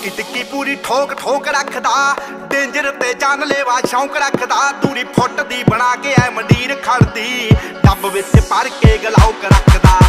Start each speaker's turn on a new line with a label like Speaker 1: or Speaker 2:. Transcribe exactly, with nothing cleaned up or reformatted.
Speaker 1: ਟਿੱਕੀ ਟਿੱਕੀ ਪੂਰੀ ਠੋਕ ਠੋਕ ਰੱਖਦਾ ਡੇਂਜਰ ਤੇ ਜਾਨਲੇਵਾ ਸ਼ੌਂਕ ਰੱਖਦਾ ਦੂਰੀ ਫੁੱਟ ਦੀ ਬਣਾ ਕੇ ਐ ਮੰਡੀਰ ਖੜਦੀ ਡੱਬ ਵਿੱਚ ਭਰ ਕੇ ਗਲਾਉਕ ਰੱਖਦਾ